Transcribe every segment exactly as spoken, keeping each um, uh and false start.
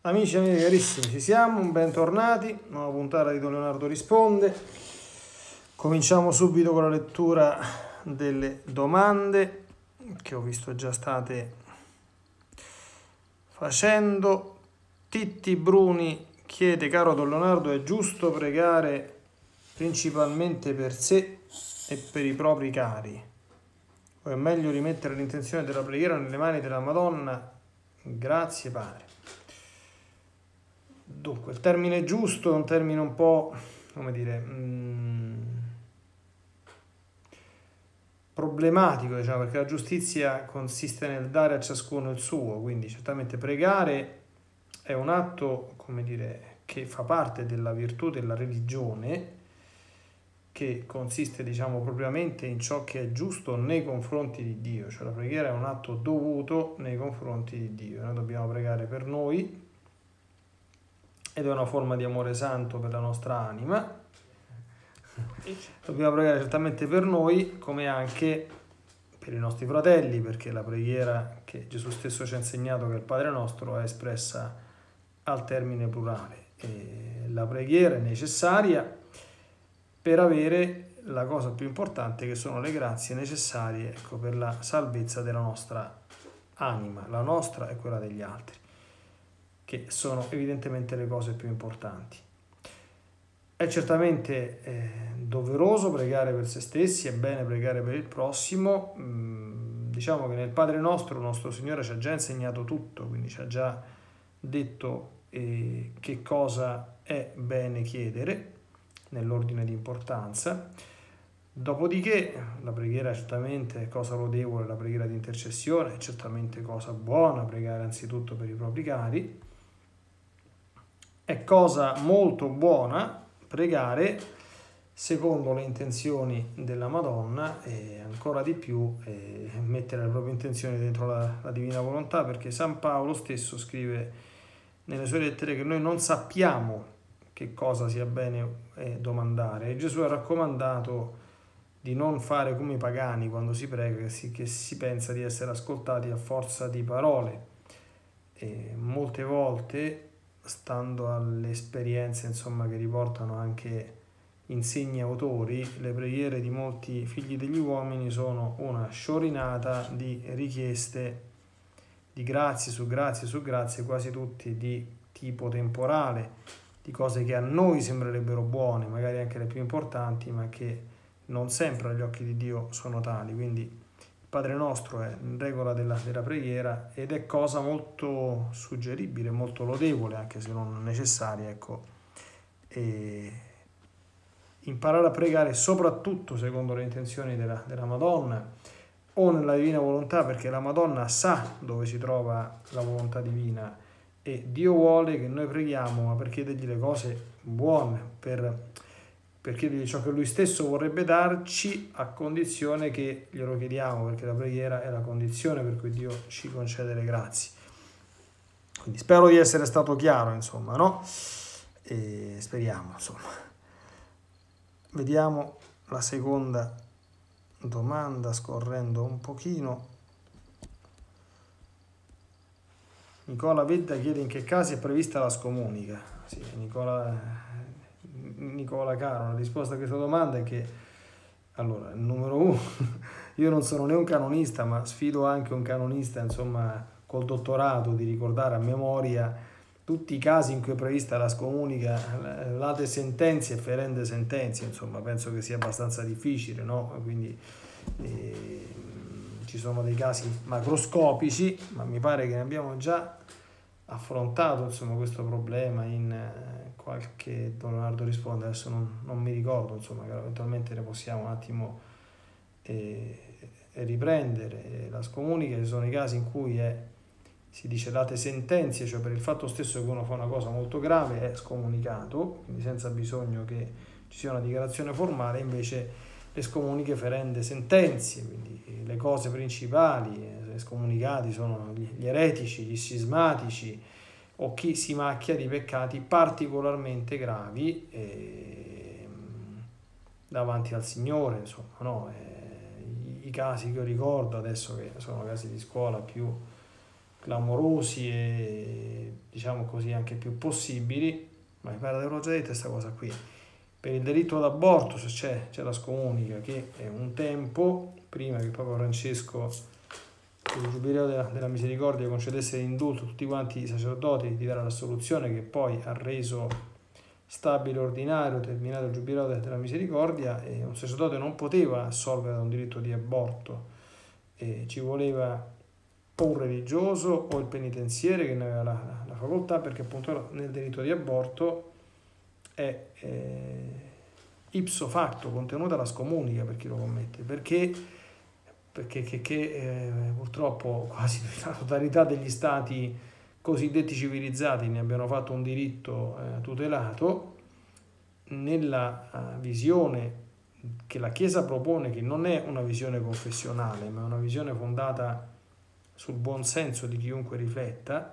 Amici e amiche carissimi, ci siamo, bentornati, nuova puntata di Don Leonardo Risponde. Cominciamo subito con la lettura delle domande che ho visto già state facendo. Titti Bruni chiede: caro Don Leonardo, è giusto pregare principalmente per sé e per i propri cari? O è meglio rimettere l'intenzione della preghiera nelle mani della Madonna? Grazie Padre. Dunque, il termine giusto è un termine un po', come dire, mh, problematico, diciamo, perché la giustizia consiste nel dare a ciascuno il suo, quindi certamente pregare è un atto, come dire, che fa parte della virtù della religione, che consiste, diciamo, propriamente in ciò che è giusto nei confronti di Dio, cioè la preghiera è un atto dovuto nei confronti di Dio. Noi dobbiamo pregare per noi, ed è una forma di amore santo per la nostra anima. Dobbiamo pregare certamente per noi, come anche per i nostri fratelli, perché la preghiera che Gesù stesso ci ha insegnato, che è il Padre nostro, è espressa al termine plurale. E la preghiera è necessaria per avere la cosa più importante, che sono le grazie necessarie, ecco, per la salvezza della nostra anima, la nostra e quella degli altri, che sono evidentemente le cose più importanti. È certamente eh, doveroso pregare per se stessi, è bene pregare per il prossimo. Mm, diciamo che nel Padre nostro, il nostro Signore ci ha già insegnato tutto, quindi ci ha già detto eh, che cosa è bene chiedere nell'ordine di importanza. Dopodiché la preghiera certamente è cosa lodevole, la preghiera di intercessione è certamente cosa buona, pregare anzitutto per i propri cari. È cosa molto buona pregare secondo le intenzioni della Madonna, e ancora di più eh, mettere le proprie intenzioni dentro la, la divina volontà, perché San Paolo stesso scrive nelle sue lettere che noi non sappiamo che cosa sia bene eh, domandare, e Gesù ha raccomandato di non fare come i pagani quando si prega, che si, che si pensa di essere ascoltati a forza di parole. E molte volte, stando alle esperienze, insomma, che riportano anche insigni autori, le preghiere di molti figli degli uomini sono una sciorinata di richieste di grazie su grazie su grazie, quasi tutti di tipo temporale, di cose che a noi sembrerebbero buone, magari anche le più importanti, ma che non sempre agli occhi di Dio sono tali. Quindi Padre nostro è regola della, della preghiera, ed è cosa molto suggeribile, molto lodevole, anche se non necessaria, ecco, e imparare a pregare soprattutto secondo le intenzioni della, della Madonna o nella divina volontà, perché la Madonna sa dove si trova la volontà divina, e Dio vuole che noi preghiamo, ma per chiedergli le cose buone, per per chiedergli ciò che lui stesso vorrebbe darci, a condizione che glielo chiediamo, perché la preghiera è la condizione per cui Dio ci concede le grazie. Quindi spero di essere stato chiaro, insomma, no? E speriamo, insomma. Vediamo la seconda domanda, scorrendo un pochino. Nicola Vedda chiede in che casi è prevista la scomunica. Sì, Nicola... Nicola caro, la risposta a questa domanda è che, allora, numero uno, io non sono né un canonista, ma sfido anche un canonista, insomma, col dottorato, di ricordare a memoria tutti i casi in cui è prevista la scomunica, late sentenze e ferende sentenze, insomma, penso che sia abbastanza difficile, no? Quindi eh, ci sono dei casi macroscopici, ma mi pare che ne abbiamo già affrontato, insomma, questo problema in eh, qualche Don Leonardo Risponde, adesso non, non mi ricordo, insomma, che eventualmente ne possiamo un attimo eh, riprendere. La scomunica, ci sono i casi in cui è, si dice date sentenze, cioè per il fatto stesso che uno fa una cosa molto grave è scomunicato, quindi senza bisogno che ci sia una dichiarazione formale. Invece le scomuniche ferende sentenze, quindi le cose principali, le scomunicati sono gli eretici, gli scismatici, o chi si macchia di peccati particolarmente gravi eh, davanti al Signore, insomma, no? Eh, i, i casi che io ricordo adesso, che sono casi di scuola più clamorosi e diciamo così anche più possibili, ma mi pare di averlo già detto questa cosa qui. Per il delitto d'aborto se c'è, c'è la scomunica che è un tempo, prima che Papa Francesco per il Giubileo della, della Misericordia concedesse l'indulto a tutti quanti i sacerdoti di dare l'assoluzione, che poi ha reso stabile ordinario terminato il Giubileo della Misericordia, e un sacerdote non poteva assolvere da un diritto di aborto, e ci voleva o un religioso o il penitenziere che ne aveva la, la facoltà, perché appunto nel delitto di aborto è eh, ipso facto contenuta la scomunica per chi lo commette, perché, perché che, che, eh, purtroppo quasi la totalità degli stati cosiddetti civilizzati ne abbiano fatto un diritto eh, tutelato, nella uh, visione che la Chiesa propone, che non è una visione confessionale, ma è una visione fondata sul buon senso di chiunque rifletta.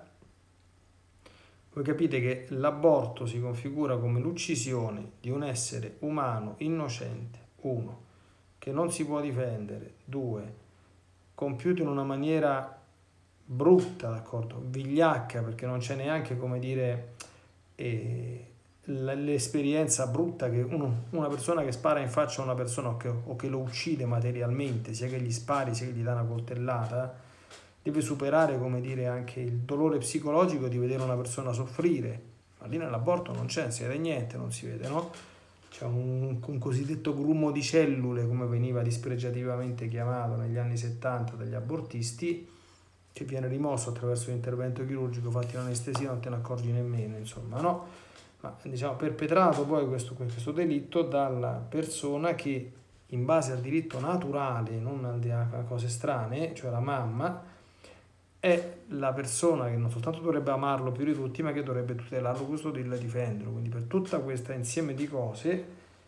Voi capite che l'aborto si configura come l'uccisione di un essere umano innocente, uno, che non si può difendere, due, compiuto in una maniera brutta, d'accordo, vigliacca, perché non c'è neanche, come dire, eh, l'esperienza brutta che uno, una persona che spara in faccia a una persona o che, o che lo uccide materialmente, sia che gli spari sia che gli dà una coltellata, deve superare, come dire, anche il dolore psicologico di vedere una persona soffrire, ma lì nell'aborto non c'è, non si vede niente, non si vede, no? C'è un, un cosiddetto grumo di cellule, come veniva dispregiativamente chiamato negli anni settanta dagli abortisti, che viene rimosso attraverso l'intervento chirurgico fatto in anestesia, non te ne accorgi nemmeno, insomma, no? Ma diciamo perpetrato poi questo, questo delitto dalla persona che, in base al diritto naturale, non a cose strane, cioè la mamma, è la persona che non soltanto dovrebbe amarlo più di tutti, ma che dovrebbe tutelarlo, custodire e difenderlo. Quindi per tutta questa insieme di cose,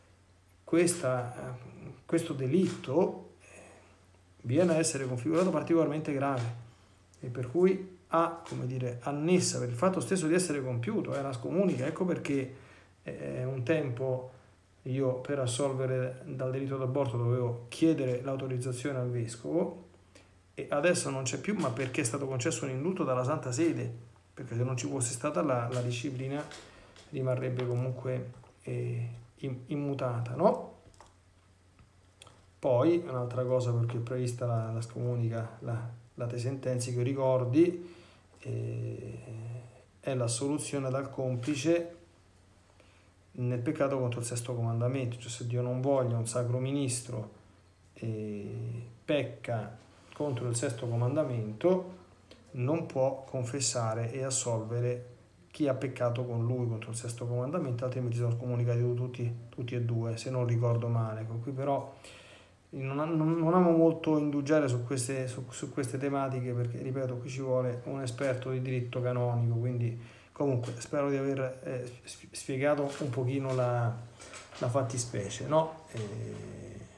questa, questo delitto viene a essere configurato particolarmente grave, e per cui ha, come dire, annessa per il fatto stesso di essere compiuto, è la scomunica. Ecco perché eh, un tempo io per assolvere dal delitto d'aborto dovevo chiedere l'autorizzazione al vescovo, e adesso non c'è più, ma perché è stato concesso un indulto dalla Santa Sede, perché se non ci fosse stata la, la disciplina rimarrebbe comunque eh, immutata, no? Poi un'altra cosa, perché è prevista la, la scomunica, la, la te sentenzi che ricordi, eh, è l'assoluzione dal complice nel peccato contro il sesto comandamento, cioè se Dio non voglia un sacro ministro eh, pecca contro il sesto comandamento, non può confessare e assolvere chi ha peccato con lui contro il sesto comandamento, altrimenti sono scomunicati tutti, tutti e due, se non ricordo male. Con cui però non, non, non amo molto indugiare su queste, su, su queste tematiche, perché ripeto, qui ci vuole un esperto di diritto canonico, quindi comunque spero di aver eh, spiegato un pochino la, la fattispecie, no? E,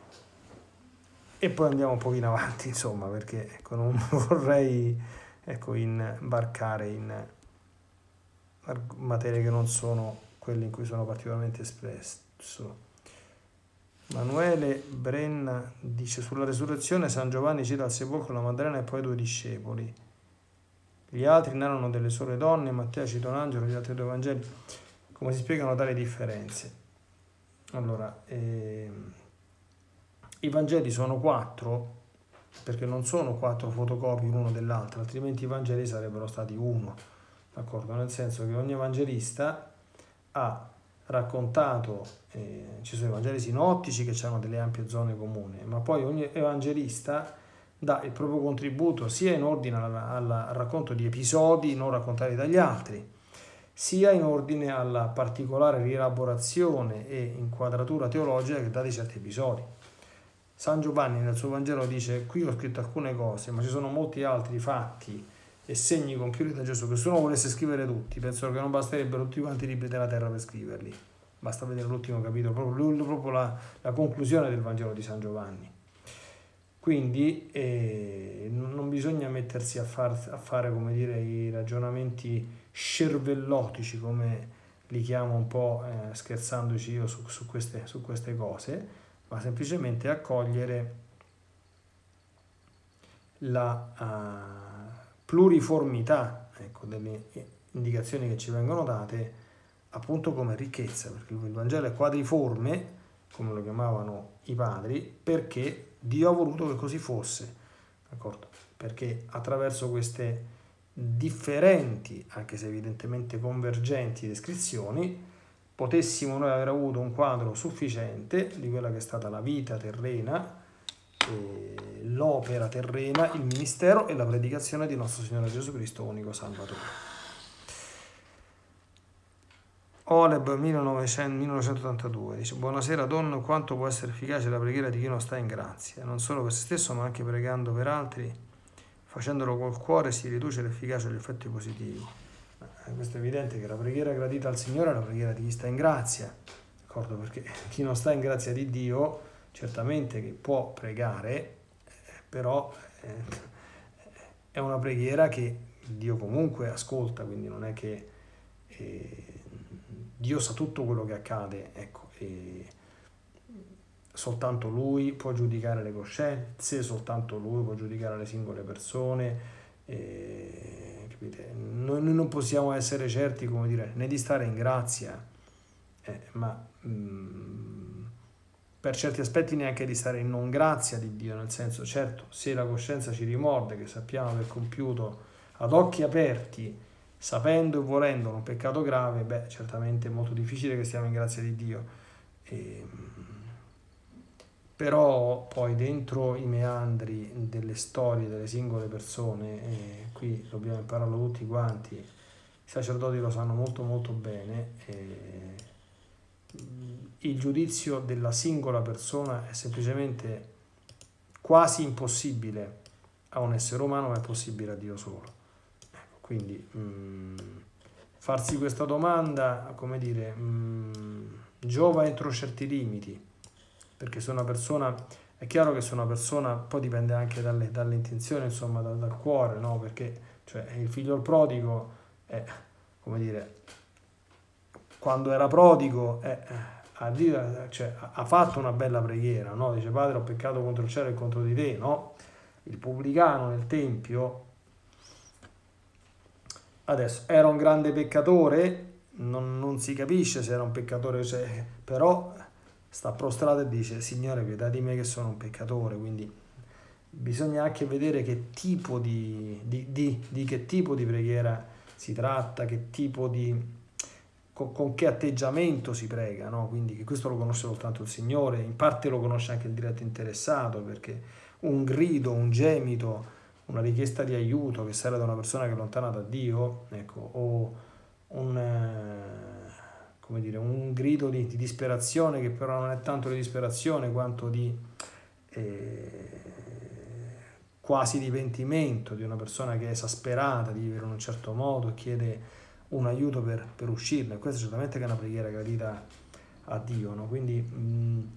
e poi andiamo un pochino avanti, insomma, perché ecco, non vorrei ecco, imbarcare in materie che non sono quelle in cui sono particolarmente espresso. Manuele Brenna dice: sulla resurrezione San Giovanni cita al sepolcro la Maddalena e poi due discepoli. Gli altri narrano delle sole donne, Matteo cita un angelo, gli altri due Vangeli. Come si spiegano tali differenze? Allora, ehm, i Vangeli sono quattro, perché non sono quattro fotocopie l'uno dell'altro, altrimenti i Vangeli sarebbero stati uno, d'accordo? Nel senso che ogni evangelista ha raccontato, eh, ci sono i Vangeli sinottici che hanno delle ampie zone comuni, ma poi ogni evangelista dà il proprio contributo sia in ordine alla, alla, al racconto di episodi non raccontati dagli altri, sia in ordine alla particolare rielaborazione e inquadratura teologica che dà di certi episodi. San Giovanni nel suo Vangelo dice: qui ho scritto alcune cose, ma ci sono molti altri fatti e segni compiuti da Gesù che se uno volesse scrivere tutti, penso che non basterebbero tutti quanti i libri della terra per scriverli. Basta vedere l'ultimo capitolo, proprio, proprio la, la conclusione del Vangelo di San Giovanni. Quindi eh, non bisogna mettersi a, far, a fare, come dire, i ragionamenti scervellotici, come li chiamo un po' eh, scherzandoci io su, su, queste, su queste cose, ma semplicemente accogliere la uh, pluriformità, ecco, delle indicazioni che ci vengono date appunto come ricchezza, perché il Vangelo è quadriforme, come lo chiamavano i padri, perché Dio ha voluto che così fosse, d'accordo? Perché attraverso queste differenti, anche se evidentemente convergenti descrizioni, potessimo noi aver avuto un quadro sufficiente di quella che è stata la vita terrena, eh, l'opera terrena, il ministero e la predicazione di nostro Signore Gesù Cristo, unico Salvatore. Oleb millenovecentottantadue dice: buonasera Don, quanto può essere efficace la preghiera di chi non sta in grazia, non solo per se stesso ma anche pregando per altri, facendolo col cuore si riduce l'efficacia e gli effetti positivi. Questo è evidente che la preghiera gradita al Signore è la preghiera di chi sta in grazia, d'accordo? Perché chi non sta in grazia di Dio certamente che può pregare, però eh, è una preghiera che Dio comunque ascolta, quindi non è che eh, Dio sa tutto quello che accade, ecco, e soltanto Lui può giudicare le coscienze, soltanto Lui può giudicare le singole persone, e, capite? Noi, noi non possiamo essere certi, come dire, né di stare in grazia, eh, ma mh, per certi aspetti neanche di stare in non grazia di Dio, nel senso, certo, se la coscienza ci rimorde che sappiamo aver compiuto ad occhi aperti, sapendo e volendo un peccato grave, beh, certamente è molto difficile che stiamo in grazia di Dio. E, però poi dentro i meandri delle storie delle singole persone, e qui dobbiamo impararlo tutti quanti, i sacerdoti lo sanno molto molto bene, e il giudizio della singola persona è semplicemente quasi impossibile a un essere umano, ma è possibile a Dio solo. Quindi mh, farsi questa domanda, come dire, mh, giova entro certi limiti, perché se una persona, è chiaro che se una persona, poi dipende anche dalle, dalle intenzioni, insomma, dal, dal cuore, no? Perché cioè, il figlio il prodigo, è, come dire, quando era prodigo, è, a Dio, cioè, ha fatto una bella preghiera, no? Dice: Padre, ho peccato contro il cielo e contro di te, no? Il pubblicano nel Tempio, adesso, era un grande peccatore, non, non si capisce se era un peccatore, cioè, però sta prostrato e dice: Signore, pietà di me che sono un peccatore. Quindi bisogna anche vedere che tipo di, di, di, di che tipo di preghiera si tratta, che tipo di, con, con che atteggiamento si prega, no? Quindi che questo lo conosce soltanto il Signore, in parte lo conosce anche il diretto interessato, perché un grido, un gemito, una richiesta di aiuto che sale da una persona che è lontana da Dio, ecco, o un, eh, come dire, un grido di, di disperazione, che però non è tanto di disperazione quanto di eh, quasi di pentimento, di una persona che è esasperata di vivere in un certo modo e chiede un aiuto per, per uscirne. Questa certamente che è una preghiera gradita a Dio, no? Quindi mh,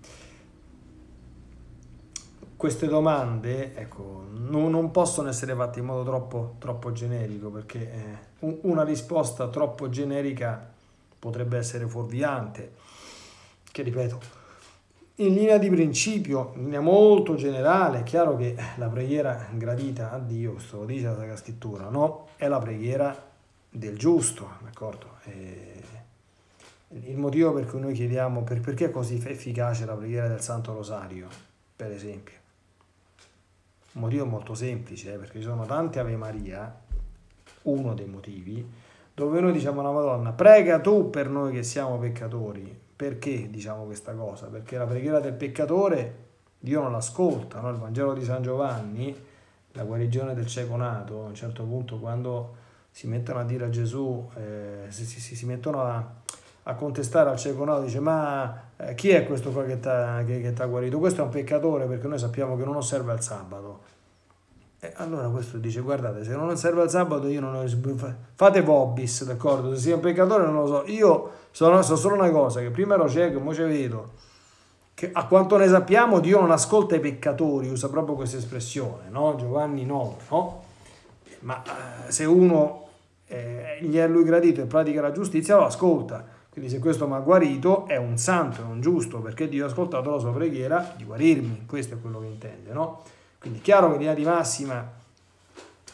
queste domande, ecco, non, non possono essere fatte in modo troppo, troppo generico, perché eh, una risposta troppo generica potrebbe essere fuorviante, che ripeto, in linea di principio, in linea molto generale, è chiaro che la preghiera gradita a Dio, questo lo dice la Sacra Scrittura, no? È la preghiera del giusto, d'accordo? E il motivo per cui noi chiediamo, per, perché è così efficace la preghiera del Santo Rosario, per esempio? Un motivo molto semplice, eh, perché ci sono tante Ave Maria, uno dei motivi, dove noi diciamo alla Madonna: prega tu per noi che siamo peccatori. Perché diciamo questa cosa? Perché la preghiera del peccatore Dio non l'ascolta, no? Il Vangelo di San Giovanni, la guarigione del cieco nato, a un certo punto, quando si mettono a dire a Gesù, eh, si, si, si mettono a, a contestare al cieco nato, dice: ma eh, chi è questo qua che ti ha che, che t'ha guarito? Questo è un peccatore, perché noi sappiamo che non osserva il sabato. E allora questo dice: guardate, se non osserva il sabato, io non ho, fate vobis, d'accordo? Se sia un peccatore non lo so, io so, so solo una cosa, che prima ero cieco e mo ci vedo, che a quanto ne sappiamo Dio non ascolta i peccatori, usa proprio questa espressione, no? Giovanni nove, no? Ma eh, se uno eh, gli è lui gradito e pratica la giustizia, lo ascolta. Quindi se questo mi ha guarito è un santo, è un giusto, perché Dio ha ascoltato la sua preghiera di guarirmi. Questo è quello che intende, no? Quindi è chiaro che in linea di massima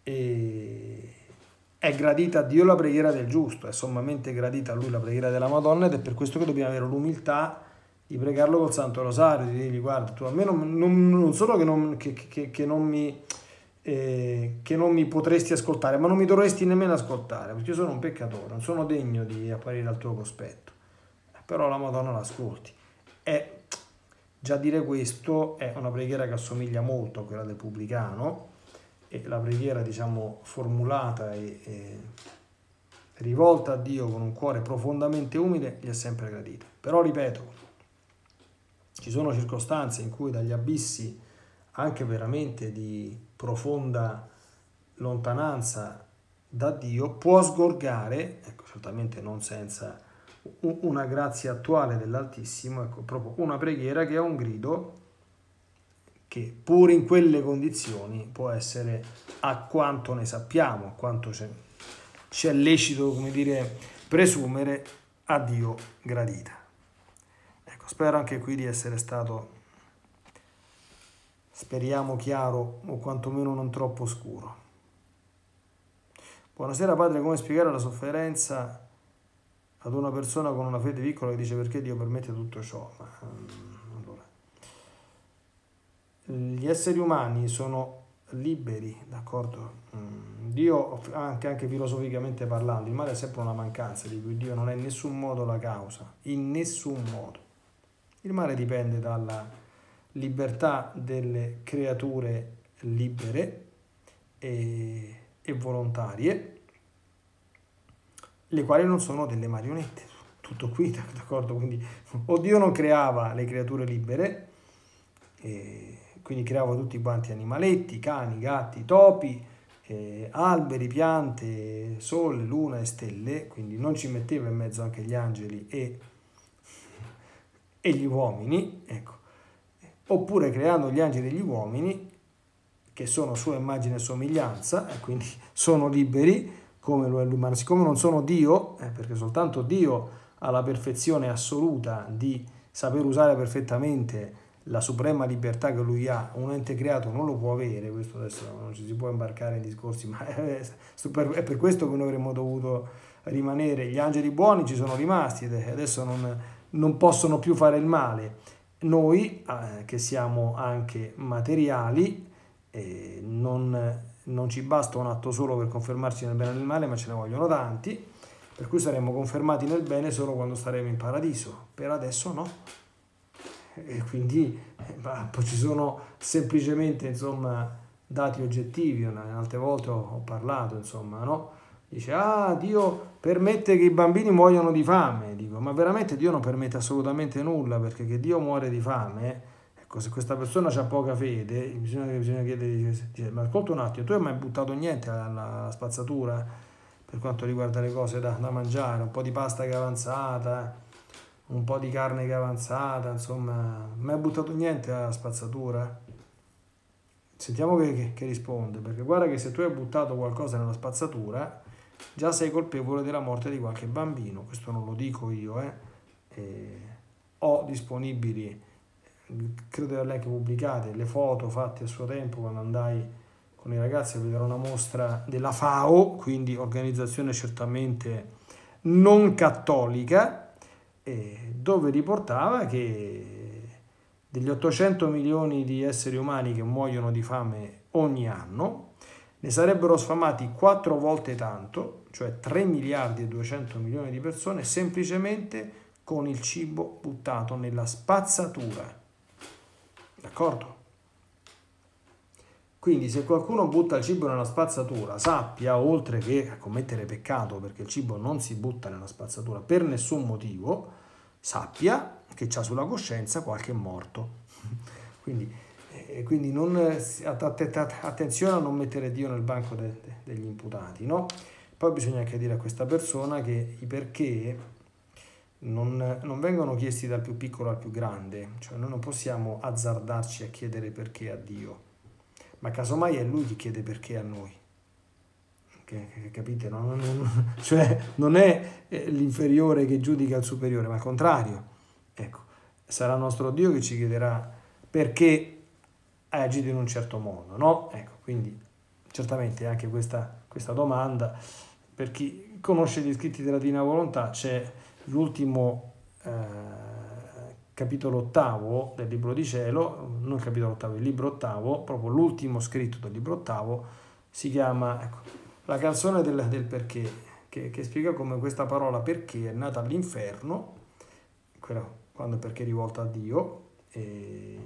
E è gradita a Dio la preghiera del giusto, è sommamente gradita a Lui la preghiera della Madonna, ed è per questo che dobbiamo avere l'umiltà di pregarlo col Santo Rosario, di dirgli: guarda, tu a me non, non, non solo che non, che, che, che, non mi, eh, che non mi potresti ascoltare, ma non mi dovresti nemmeno ascoltare, perché io sono un peccatore, non sono degno di apparire al tuo cospetto. Però la Madonna l'ascolti. E già dire questo è una preghiera che assomiglia molto a quella del pubblicano, e la preghiera, diciamo, formulata e, e rivolta a Dio con un cuore profondamente umile gli è sempre gradita. Però ripeto, ci sono circostanze in cui dagli abissi anche veramente di profonda lontananza da Dio può sgorgare, ecco, certamente non senza una grazia attuale dell'Altissimo, ecco, proprio una preghiera che è un grido che pure in quelle condizioni può essere, a quanto ne sappiamo, a quanto c'è lecito, come dire, presumere, a Dio gradita. Ecco, spero anche qui di essere stato, speriamo, chiaro o quantomeno non troppo scuro. Buonasera padre, come spiegare la sofferenza ad una persona con una fede piccola che dice: perché Dio permette tutto ciò? Ma, allora, gli esseri umani sono liberi, d'accordo? Dio, anche, anche filosoficamente parlando, il male è sempre una mancanza di cui Dio non è in nessun modo la causa, in nessun modo. Il male dipende dalla libertà delle creature libere e, e volontarie, le quali non sono delle marionette. Tutto qui, d'accordo? Quindi o Dio non creava le creature libere, e quindi creava tutti quanti animaletti, cani, gatti, topi, eh, alberi, piante, sole, luna e stelle, quindi non ci metteva in mezzo anche gli angeli e, e gli uomini, ecco. Oppure creando gli angeli e gli uomini, che sono sua immagine e somiglianza, e quindi sono liberi, come lo è l'umano. Siccome non sono Dio, eh, perché soltanto Dio ha la perfezione assoluta di saper usare perfettamente la suprema libertà che lui ha, un ente creato non lo può avere. Questo adesso non ci si può imbarcare in discorsi, ma è per questo che noi avremmo dovuto rimanere. Gli angeli buoni ci sono rimasti ed adesso non, non possono più fare il male. Noi, eh, che siamo anche materiali, eh, non, non ci basta un atto solo per confermarci nel bene e nel male, ma ce ne vogliono tanti, per cui saremo confermati nel bene solo quando staremo in paradiso. Per adesso no. E quindi eh, ci sono semplicemente, insomma, dati oggettivi. Altre volte ho, ho parlato, insomma, no? Dice: ah, Dio permette che i bambini muoiono di fame. Dico: ma veramente Dio non permette assolutamente nulla, perché che Dio muore di fame, ecco, se questa persona ha poca fede, bisogna, bisogna chiedere, dice, dice, ma ascolta un attimo, tu hai mai buttato niente alla, alla spazzatura per quanto riguarda le cose da, da mangiare, un po' di pasta che è avanzata, un po' di carne che è avanzata, insomma, mai buttato niente alla spazzatura? Sentiamo che, che, che risponde, perché guarda che se tu hai buttato qualcosa nella spazzatura, già sei colpevole della morte di qualche bambino. Questo non lo dico io, eh. Eh, ho disponibili, credo di averle anche pubblicate, le foto fatte a suo tempo quando andai con i ragazzi a vedere una mostra della FAO, quindi organizzazione certamente non cattolica, dove riportava che degli ottocento milioni di esseri umani che muoiono di fame ogni anno, ne sarebbero sfamati quattro volte tanto, cioè tre miliardi e duecento milioni di persone, semplicemente con il cibo buttato nella spazzatura. D'accordo? Quindi se qualcuno butta il cibo nella spazzatura, sappia, oltre che a commettere peccato, perché il cibo non si butta nella spazzatura per nessun motivo, sappia che c'ha sulla coscienza qualche morto. Quindi, eh, quindi non, attenzione a non mettere Dio nel banco de, de, degli imputati, no? Poi bisogna anche dire a questa persona che i perché non, non vengono chiesti dal più piccolo al più grande, cioè noi non possiamo azzardarci a chiedere perché a Dio, ma casomai è Lui che chiede perché a noi. Che, che, capite? No? Non, non, cioè non è l'inferiore che giudica il superiore, ma al contrario. Ecco, sarà nostro Dio che ci chiederà perché hai agito in un certo modo, no? Ecco, quindi certamente anche questa, questa domanda, per chi conosce gli scritti della Divina Volontà, c'è l'ultimo eh, capitolo ottavo del libro di cielo, non il capitolo ottavo, il libro ottavo, proprio l'ultimo scritto del libro ottavo, si chiama, ecco, la canzone del, del perché, che, che spiega come questa parola perché è nata all'inferno, quella, quando è perché è rivolta a Dio, e,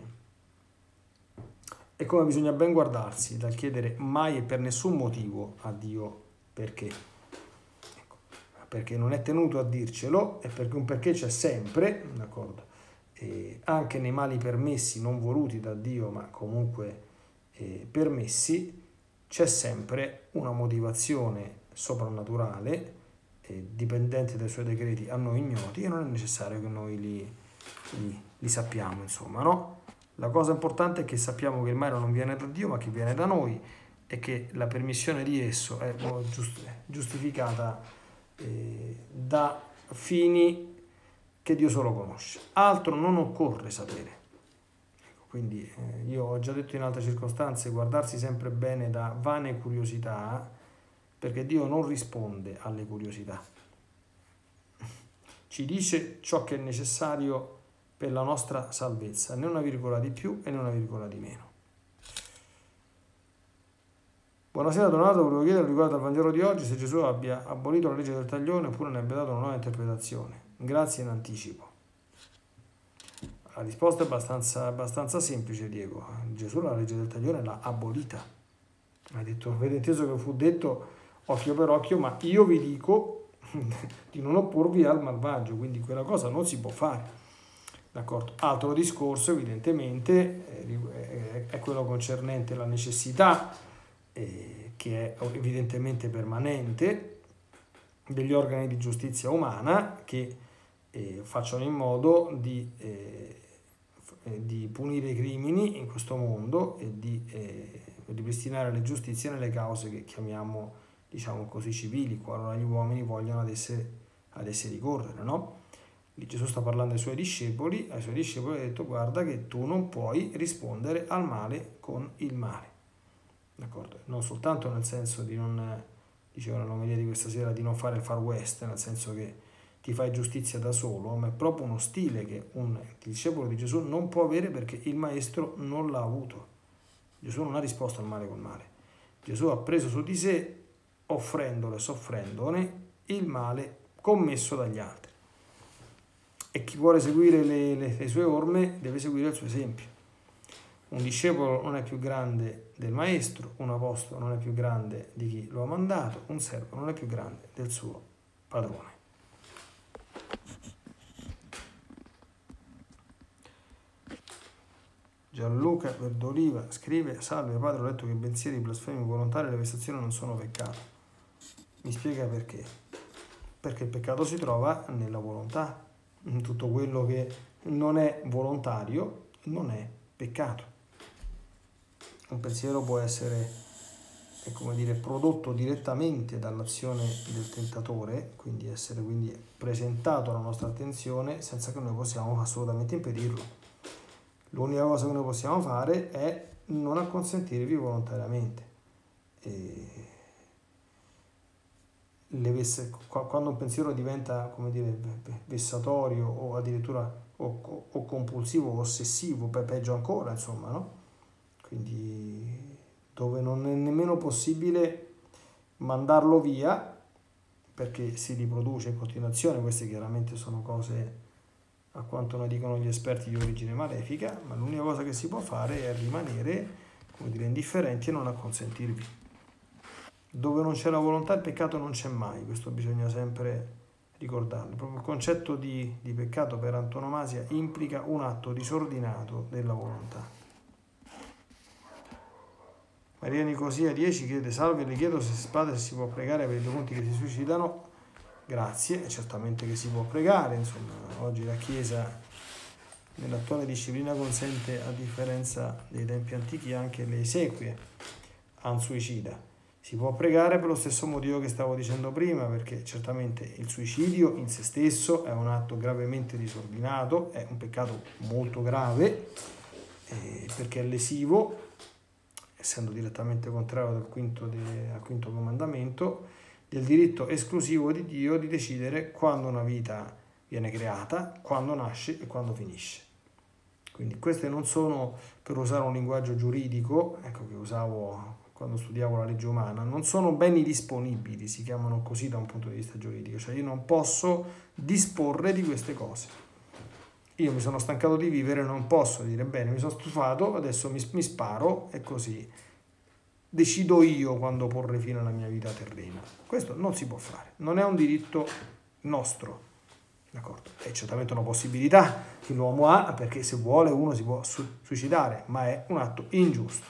e come bisogna ben guardarsi dal chiedere mai e per nessun motivo a Dio perché. Ecco, perché non è tenuto a dircelo, e perché un perché c'è sempre, d'accordo? E anche nei mali permessi, non voluti da Dio, ma comunque eh, permessi, c'è sempre una motivazione soprannaturale, eh, dipendente dai suoi decreti a noi ignoti, e non è necessario che noi li, li, li sappiamo, insomma, no? La cosa importante è che sappiamo che il male non viene da Dio, ma che viene da noi, e che la permissione di esso è giustificata eh, da fini che Dio solo conosce. Altro non occorre sapere. Quindi eh, io ho già detto in altre circostanze, guardarsi sempre bene da vane curiosità, perché Dio non risponde alle curiosità. Ci dice ciò che è necessario per la nostra salvezza, né una virgola di più e né una virgola di meno. Buonasera Donato, volevo chiedere riguardo al Vangelo di oggi se Gesù abbia abolito la legge del taglione oppure ne abbia dato una nuova interpretazione. Grazie in anticipo. La risposta è abbastanza, abbastanza semplice, Diego. Gesù la legge del taglione l'ha abolita. Ha detto, avete inteso che fu detto occhio per occhio, ma io vi dico di non opporvi al malvagio, quindi quella cosa non si può fare. D'accordo? Altro discorso, evidentemente, eh, è quello concernente la necessità, eh, che è evidentemente permanente, degli organi di giustizia umana che eh, facciano in modo di, eh, di punire i crimini in questo mondo e di eh, ripristinare le giustizie nelle cause che chiamiamo, diciamo così, civili, qualora gli uomini vogliano ad esse, ad esse ricorrere, no? Lì Gesù sta parlando ai suoi discepoli, ai suoi discepoli ha detto guarda che tu non puoi rispondere al male con il male, d'accordo? Non soltanto nel senso di non, diceva nell'omelia di questa sera, di non fare il far west, nel senso che ti fai giustizia da solo, ma è proprio uno stile che un discepolo di Gesù non può avere perché il maestro non l'ha avuto. Gesù non ha risposto al male col male. Gesù ha preso su di sé, offrendolo e soffrendone, il male commesso dagli altri. E chi vuole seguire le, le, le sue orme deve seguire il suo esempio. Un discepolo non è più grande del maestro, un apostolo non è più grande di chi lo ha mandato, un servo non è più grande del suo padrone. Gianluca Verdoliva scrive: salve padre, ho letto che i pensieri, i blasfemi volontari e le vessazioni non sono peccato. Mi spiega perché? Perché il peccato si trova nella volontà. Tutto quello che non è volontario non è peccato. Un pensiero può essere, è come dire, prodotto direttamente dall'azione del tentatore, quindi essere quindi presentato alla nostra attenzione senza che noi possiamo assolutamente impedirlo. L'unica cosa che noi possiamo fare è non acconsentirvi volontariamente. E le vesse, quando un pensiero diventa, come dire, vessatorio o addirittura o, o, o compulsivo o ossessivo, peggio ancora, insomma, no? Quindi dove non è nemmeno possibile mandarlo via perché si riproduce in continuazione. Queste chiaramente sono cose, a quanto noi dicono gli esperti, di origine malefica, ma l'unica cosa che si può fare è rimanere, come dire, indifferenti e non acconsentirvi. Dove non c'è la volontà il peccato non c'è mai, questo bisogna sempre ricordarlo. Proprio il concetto di, di peccato per antonomasia implica un atto disordinato della volontà. Maria Nicosia dieci chiede: salve, le chiedo se padre se si può pregare per i defunti che si suicidano. Grazie, certamente che si può pregare, insomma, oggi la Chiesa nell'attuale disciplina consente, a differenza dei tempi antichi, anche le esequie a un suicida. Si può pregare per lo stesso motivo che stavo dicendo prima, perché certamente il suicidio in se stesso è un atto gravemente disordinato, è un peccato molto grave, eh, perché è lesivo, essendo direttamente contrario al quinto, de, al quinto comandamento, del diritto esclusivo di Dio di decidere quando una vita viene creata, quando nasce e quando finisce. Quindi queste non sono, per usare un linguaggio giuridico, ecco che usavo quando studiavo la legge umana, non sono beni disponibili, si chiamano così da un punto di vista giuridico, cioè io non posso disporre di queste cose. Io mi sono stancato di vivere, non posso dire bene, mi sono stufato, adesso mi, mi sparo e così decido io quando porre fine alla mia vita terrena. Questo non si può fare, non è un diritto nostro. D'accordo? È certamente una possibilità che l'uomo ha, perché se vuole uno si può su- suicidare, ma è un atto ingiusto.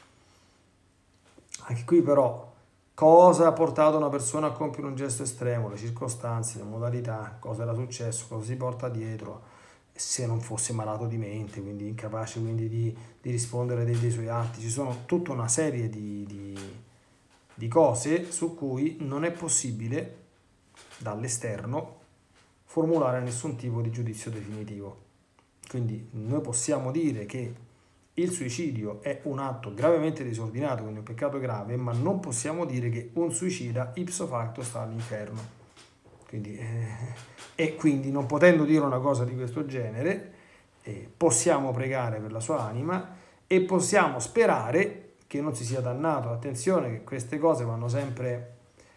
Anche qui però, cosa ha portato una persona a compiere un gesto estremo, le circostanze, le modalità, cosa era successo, cosa si porta dietro, se non fosse malato di mente, quindi incapace quindi di, di rispondere dei, dei suoi atti. Ci sono tutta una serie di, di, di cose su cui non è possibile dall'esterno formulare nessun tipo di giudizio definitivo. Quindi noi possiamo dire che il suicidio è un atto gravemente disordinato, quindi un peccato grave, ma non possiamo dire che un suicida ipso facto sta all'inferno. Quindi, eh, e quindi non potendo dire una cosa di questo genere, eh, possiamo pregare per la sua anima e possiamo sperare che non si sia dannato. Attenzione che queste cose vanno sempre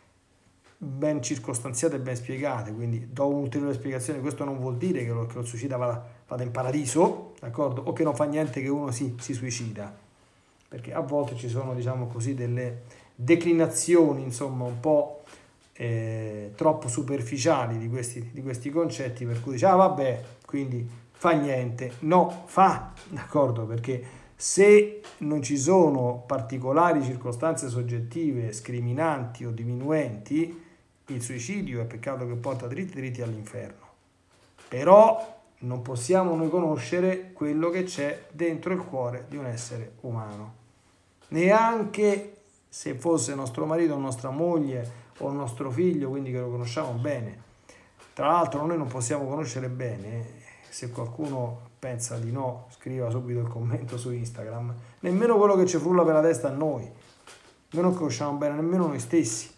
ben circostanziate e ben spiegate, quindi do un'ulteriore spiegazione. Questo non vuol dire che lo, che lo suicida vada, vada in paradiso, d'accordo? O che non fa niente che uno si, si suicida, perché a volte ci sono, diciamo così, delle declinazioni, insomma, un po' eh, troppo superficiali di questi, di questi concetti, per cui dice, ah vabbè, quindi fa niente. No, fa, d'accordo? Perché se non ci sono particolari circostanze soggettive scriminanti o diminuenti, il suicidio è peccato che porta dritti dritti all'inferno. Però non possiamo noi conoscere quello che c'è dentro il cuore di un essere umano. Neanche se fosse nostro marito o nostra moglie o nostro figlio, quindi che lo conosciamo bene. Tra l'altro noi non possiamo conoscere bene, se qualcuno pensa di no, scriva subito il commento su Instagram, nemmeno quello che ci frulla per la testa a noi. Noi non conosciamo bene nemmeno noi stessi.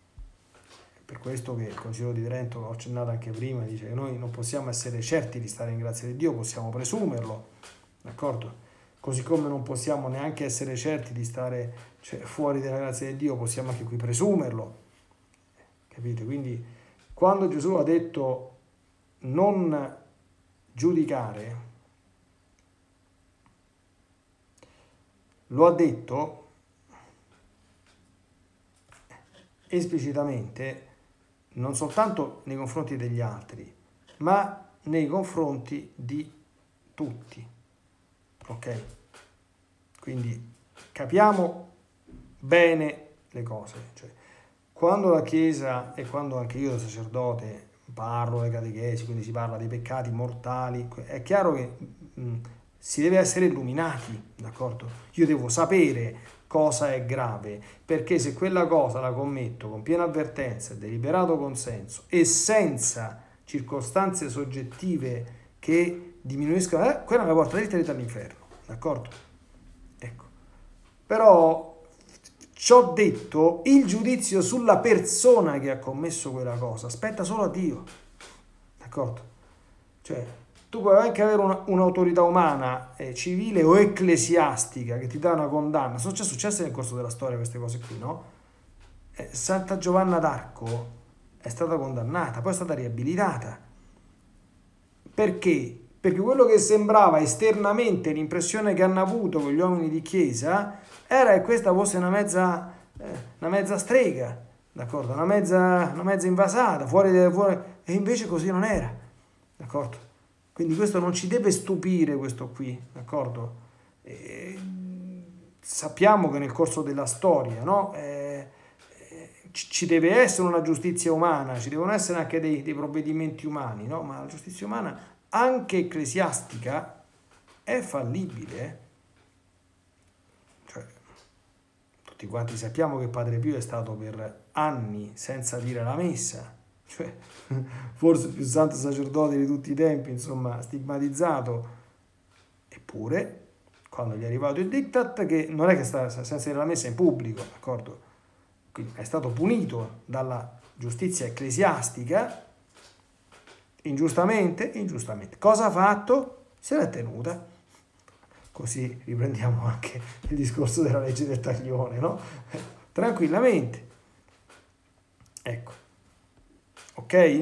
Per questo che il Concilio di Trento, l'ho accennato anche prima, dice che noi non possiamo essere certi di stare in grazia di Dio, possiamo presumerlo, d'accordo? Così come non possiamo neanche essere certi di stare, cioè, fuori dalla grazia di Dio, possiamo anche qui presumerlo, capite? Quindi quando Gesù ha detto non giudicare, lo ha detto esplicitamente non soltanto nei confronti degli altri, ma nei confronti di tutti. Ok? Quindi capiamo bene le cose. Cioè, quando la Chiesa e quando anche io da sacerdote parlo alle catechesi, quindi si parla dei peccati mortali, è chiaro che mh, si deve essere illuminati, d'accordo? Io devo sapere cosa è grave, perché se quella cosa la commetto con piena avvertenza, deliberato consenso e senza circostanze soggettive che diminuiscono, eh, quella mi porta dritta dritta all'inferno, d'accordo? Ecco. Però ciò detto, il giudizio sulla persona che ha commesso quella cosa spetta solo a Dio, d'accordo? Cioè, tu puoi anche avere una, un'autorità umana, eh, civile o ecclesiastica che ti dà una condanna. Sono già successe nel corso della storia queste cose qui, no? Eh, Santa Giovanna d'Arco è stata condannata, poi è stata riabilitata. Perché? Perché quello che sembrava esternamente, l'impressione che hanno avuto quegli uomini di chiesa, era che questa fosse una mezza, eh, una mezza strega, d'accordo? Una mezza, una mezza invasata, fuori, fuori, e invece così non era, d'accordo? Quindi questo non ci deve stupire, questo qui, d'accordo? E sappiamo che nel corso della storia, no? Eh, eh, ci deve essere una giustizia umana, ci devono essere anche dei, dei provvedimenti umani, no? Ma la giustizia umana, anche ecclesiastica, è fallibile. Cioè, tutti quanti sappiamo che Padre Pio è stato per anni senza dire la messa, cioè forse il più santo sacerdote di tutti i tempi, insomma, stigmatizzato. Eppure quando gli è arrivato il diktat, che non è che sta senza dire la messa in pubblico, d'accordo? Quindi è stato punito dalla giustizia ecclesiastica, ingiustamente, ingiustamente. Cosa ha fatto? Se l'è tenuta. Così riprendiamo anche il discorso della legge del taglione, no? Tranquillamente. Ecco. Ok?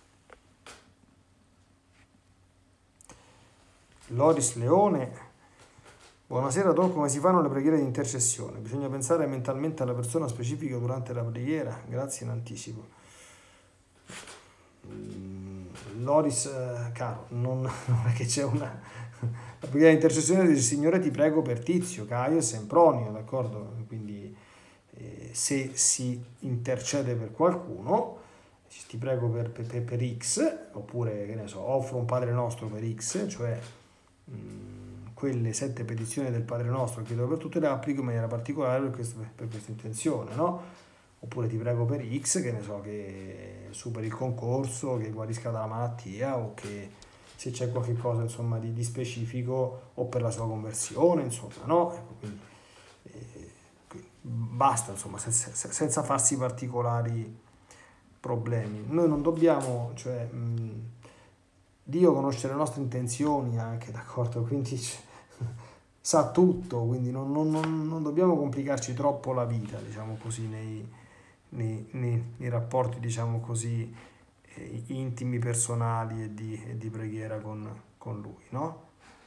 Loris Leone. Buonasera Don, come si fanno le preghiere di intercessione? Bisogna pensare mentalmente alla persona specifica durante la preghiera. Grazie in anticipo. Loris, eh, caro, non, non è che c'è una... La preghiera di intercessione del Signore ti prego per Tizio, Caio e Sempronio, d'accordo? Quindi eh, se si intercede per qualcuno, ti prego per, per, per X, oppure, che ne so, offro un Padre Nostro per X, cioè mh, quelle sette petizioni del Padre Nostro che chiedo per tutte le applico in maniera particolare per, questo, per questa intenzione, no? Oppure ti prego per X, che ne so, che superi il concorso, che guarisca dalla malattia, o che se c'è qualche cosa, insomma, di, di specifico, o per la sua conversione, insomma, no? Ecco, quindi, eh, quindi basta, insomma, senza, senza farsi particolari problemi. Noi non dobbiamo, cioè, mh, Dio conosce le nostre intenzioni anche, d'accordo? Quindi sa tutto, quindi non, non, non, non dobbiamo complicarci troppo la vita, diciamo così, nei... Nei, nei, nei rapporti, diciamo così, eh, intimi, personali e di, e di preghiera con, con lui, no?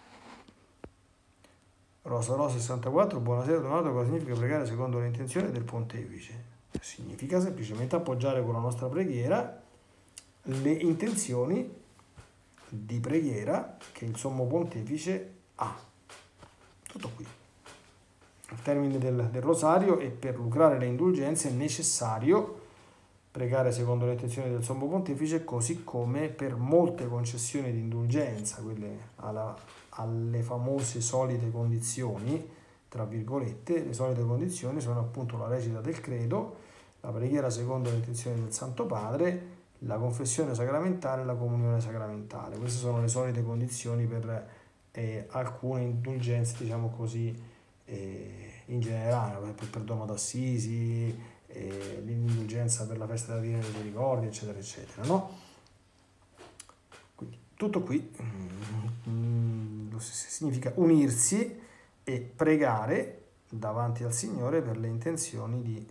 Rosa Rosa sessantaquattro, buonasera Donato, cosa significa pregare secondo le intenzioni del pontefice? Significa semplicemente appoggiare con la nostra preghiera le intenzioni di preghiera che il sommo pontefice ha. Tutto qui. Al termine del, del rosario, e per lucrare le indulgenze è necessario pregare secondo le intenzioni del sommo pontefice, così come per molte concessioni di indulgenza, quelle alla, alle famose solite condizioni, tra virgolette. Le solite condizioni sono appunto la recita del credo, la preghiera secondo le intenzioni del Santo Padre, la confessione sacramentale e la comunione sacramentale. Queste sono le solite condizioni per eh, alcune indulgenze, diciamo così, eh, in generale, per il perdono d'Assisi, eh, l'indulgenza per la festa della Divina Misericordia, eccetera, eccetera, no? Quindi tutto qui mm, significa unirsi e pregare davanti al Signore per le intenzioni di,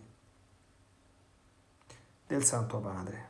del Santo Padre.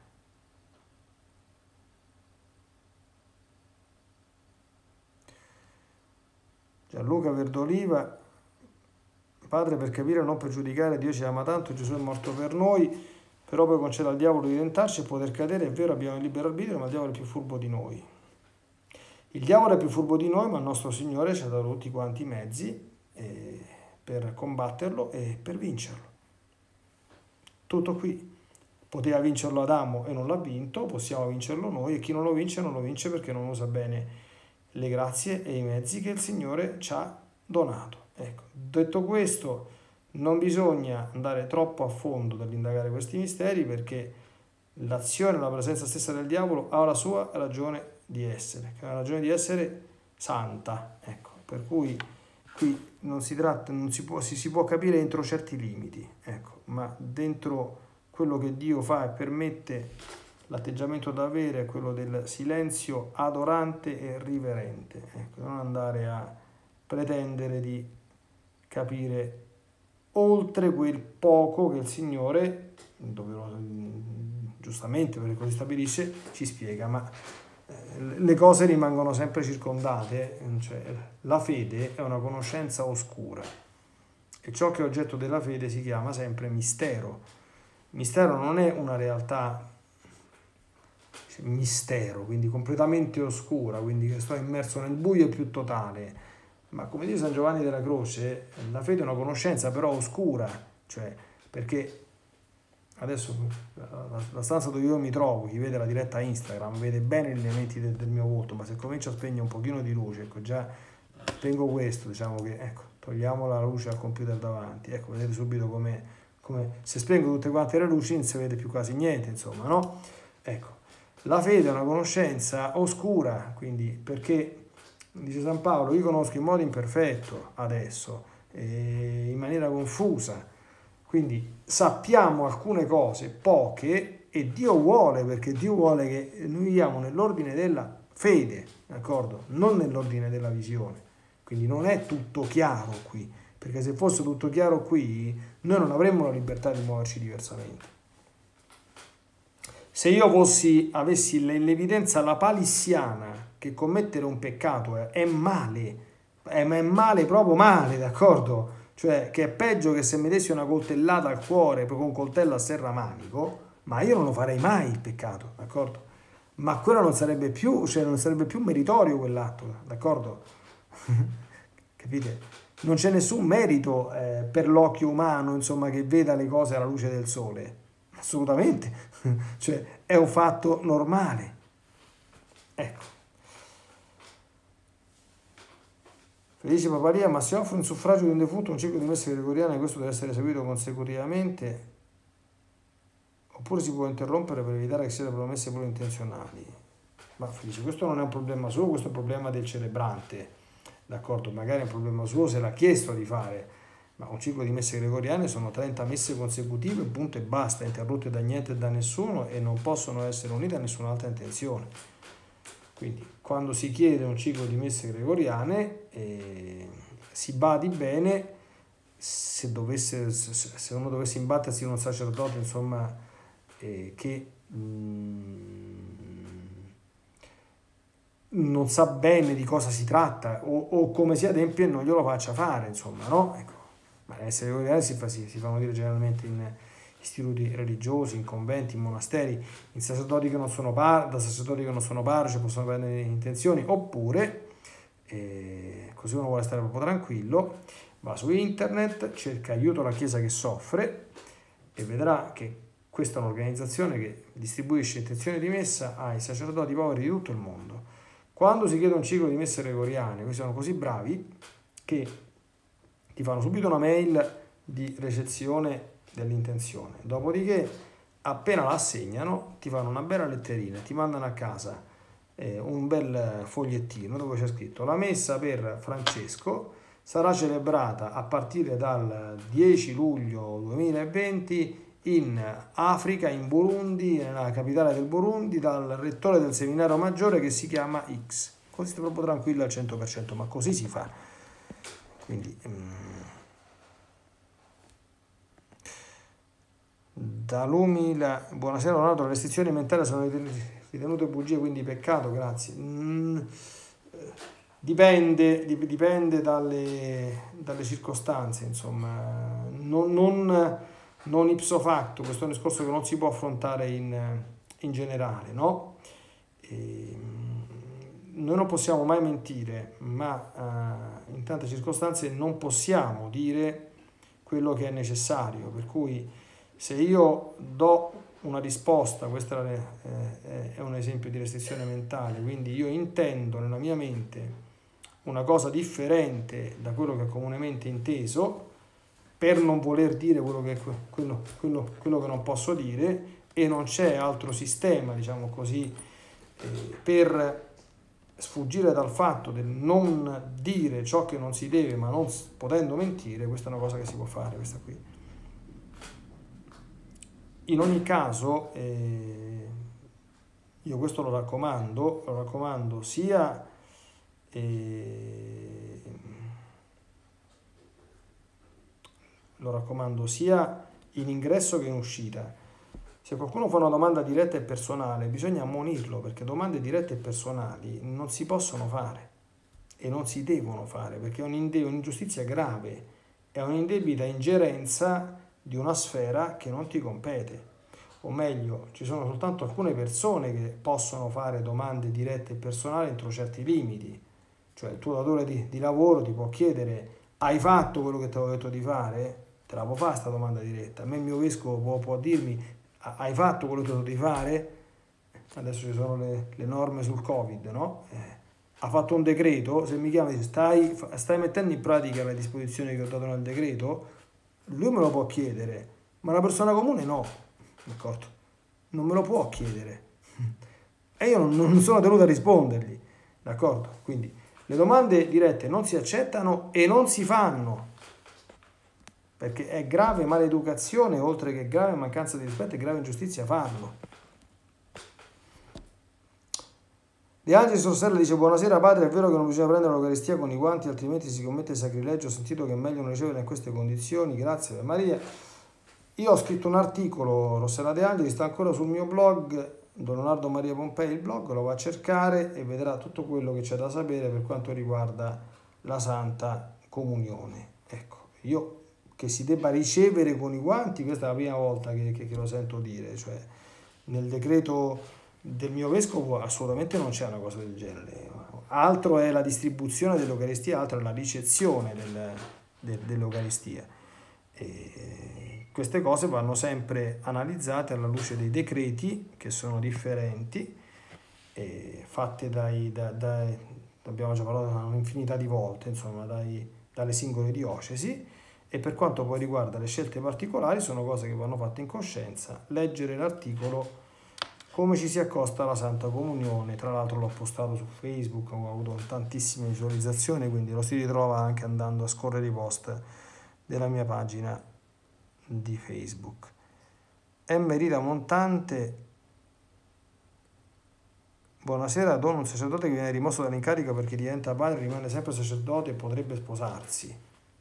Gianluca Verdoliva, Padre, per capire e non per giudicare, Dio ci ama tanto, Gesù è morto per noi, però poi concede al diavolo di tentarci e poter cadere. È vero, abbiamo il libero arbitrio, ma il diavolo è più furbo di noi. Il diavolo è più furbo di noi, ma il nostro Signore ci ha dato tutti quanti i mezzi eh, per combatterlo e per vincerlo. Tutto qui. Poteva vincerlo Adamo e non l'ha vinto, possiamo vincerlo noi, e chi non lo vince non lo vince perché non usa bene le grazie e i mezzi che il Signore ci ha donato. Ecco, detto questo, non bisogna andare troppo a fondo nell'indagare questi misteri, perché l'azione, la presenza stessa del diavolo ha la sua ragione di essere, che è una ragione di essere santa, ecco, per cui qui non si tratta, non si può, si, si può capire entro certi limiti, ecco, ma dentro quello che Dio fa e permette, l'atteggiamento da avere è quello del silenzio adorante e riverente, ecco, non andare a pretendere di capire oltre quel poco che il Signore, giustamente perché così stabilisce, ci spiega, ma le cose rimangono sempre circondate, cioè la fede è una conoscenza oscura e ciò che è oggetto della fede si chiama sempre mistero. Mistero non è una realtà mistero, quindi completamente oscura, quindi che sto immerso nel buio più totale. Ma come dice San Giovanni della Croce, la fede è una conoscenza però oscura, cioè perché adesso la stanza dove io mi trovo, chi vede la diretta Instagram vede bene gli elementi del, del mio volto, ma se comincio a spegnere un pochino di luce, ecco, già tengo questo, diciamo che, ecco, togliamo la luce al computer davanti, ecco, vedete subito come, come se spengo tutte quante le luci non si vede più quasi niente, insomma, no? Ecco, la fede è una conoscenza oscura, quindi perché Dice San Paolo, io conosco in modo imperfetto adesso, eh, in maniera confusa, quindi sappiamo alcune cose, poche, e Dio vuole, perché Dio vuole che noi viviamo nell'ordine della fede, d'accordo? Non nell'ordine della visione. Quindi non è tutto chiaro qui, perché se fosse tutto chiaro qui, noi non avremmo la libertà di muoverci diversamente. Se io fossi, avessi l'evidenza la palissiana che commettere un peccato è male, è, è male proprio male, d'accordo? Cioè che è peggio che se mi dessi una coltellata al cuore con un coltello a serramanico, ma io non lo farei mai il peccato, d'accordo? Ma quello non sarebbe più, cioè non sarebbe più meritorio quell'atto, d'accordo? Capite? Non c'è nessun merito eh, per l'occhio umano, insomma, che veda le cose alla luce del sole. Assolutamente. Cioè, è un fatto normale. Ecco. Felice Papalia, ma se offre un suffragio di un defunto un ciclo di messe gregoriane, questo deve essere eseguito consecutivamente, oppure si può interrompere per evitare che siano promesse pure intenzionali. Ma Felice, questo non è un problema suo, questo è un problema del celebrante, d'accordo? Magari è un problema suo se l'ha chiesto di fare, ma un ciclo di messe gregoriane sono trenta messe consecutive, punto e basta, interrotte da niente e da nessuno e non possono essere unite a nessun'altra intenzione. Quindi quando si chiede un ciclo di messe gregoriane eh, si badi bene, se, dovesse, se uno dovesse imbattersi in un sacerdote, insomma, eh, che mh, non sa bene di cosa si tratta o, o come si adempie, non glielo faccia fare, insomma, no? Ecco. Ma le messe gregoriane si, fa, si, si fanno dire generalmente in istituti religiosi, in conventi, in monasteri, in sacerdoti che non sono par- da sacerdoti che non sono parroci possono prendere intenzioni, oppure, eh, così uno vuole stare proprio tranquillo, va su internet, cerca aiuto alla Chiesa che soffre e vedrà che questa è un'organizzazione che distribuisce intenzioni di messa ai sacerdoti poveri di tutto il mondo. Quando si chiede un ciclo di messe gregoriane, questi sono così bravi che ti fanno subito una mail di recezione dell'intenzione, dopodiché appena la assegnano ti fanno una bella letterina, ti mandano a casa eh, un bel fogliettino dove c'è scritto: la messa per Francesco sarà celebrata a partire dal dieci luglio duemilaventi in Africa, in Burundi, nella capitale del Burundi, dal rettore del seminario maggiore che si chiama X. Così stai proprio tranquillo al cento per cento, ma così si fa. Quindi mm, da Lumi, la... buonasera Leonardo, le restrizioni mentali sono ritenute bugie, quindi peccato, grazie. Mm, dipende, dipende dalle, dalle circostanze, insomma, non, non, non ipso facto, questo è un discorso che non si può affrontare in, in generale, no? E, noi non possiamo mai mentire, ma uh, in tante circostanze non possiamo dire quello che è necessario, per cui se io do una risposta, questo è un esempio di restrizione mentale, quindi io intendo nella mia mente una cosa differente da quello che è comunemente inteso, per non voler dire quello che, quello, quello, quello che non posso dire, e non c'è altro sistema, diciamo così, eh, per sfuggire dal fatto del non dire ciò che non si deve, ma non potendo mentire, questa è una cosa che si può fare, questa qui. In ogni caso, eh, io questo lo raccomando, lo raccomando sia eh, lo raccomando sia in ingresso che in uscita. Se qualcuno fa una domanda diretta e personale, bisogna ammonirlo, perché domande dirette e personali non si possono fare e non si devono fare, perché è un'ingiustizia grave, è un'indebita ingerenza di una sfera che non ti compete. O meglio, ci sono soltanto alcune persone che possono fare domande dirette e personali entro certi limiti. Cioè il tuo datore di, di lavoro ti può chiedere: hai fatto quello che ti avevo detto di fare? Te la può fare questa domanda diretta. A me il mio vescovo può, può dirmi: hai fatto quello che ti ho detto di fare? Adesso ci sono le, le norme sul Covid, no? Eh, ha fatto un decreto, se mi chiama e dice: stai, stai mettendo in pratica le disposizioni che ho dato nel decreto? Lui me lo può chiedere, ma una persona comune no, d'accordo? Non me lo può chiedere e io non, non sono tenuto a rispondergli, d'accordo? Quindi Le domande dirette non si accettano e non si fanno, perché è grave maleducazione, oltre che grave mancanza di rispetto e grave ingiustizia farlo. De Angelis Rossella dice: buonasera padre, è vero che non bisogna prendere l'Eucaristia con i guanti, altrimenti si commette sacrilegio. Ho sentito che è meglio non riceverla in queste condizioni. Grazie Maria. Io ho scritto un articolo, Rossella De Angelis, sta ancora sul mio blog, Don Leonardo Maria Pompei, il blog, lo va a cercare e vedrà tutto quello che c'è da sapere per quanto riguarda la Santa Comunione. Ecco, io che si debba ricevere con i guanti, questa è la prima volta che, che, che lo sento dire, cioè nel decreto del mio vescovo assolutamente non c'è una cosa del genere. Altro è la distribuzione dell'Eucaristia, altro è la ricezione del, del, dell'Eucaristia. E queste cose vanno sempre analizzate alla luce dei decreti, che sono differenti, e fatte dai, da, dai, abbiamo già parlato un'infinità di volte, insomma, dai, dalle singole diocesi, e per quanto poi riguarda le scelte particolari sono cose che vanno fatte in coscienza. Leggere l'articolo come ci si accosta alla Santa Comunione, tra l'altro l'ho postato su Facebook, ho avuto tantissime visualizzazioni, quindi lo si ritrova anche andando a scorrere i post della mia pagina di Facebook. M. Rita Montante, buonasera, dono un sacerdote che viene rimosso dall'incarico perché diventa padre, rimane sempre sacerdote e potrebbe sposarsi.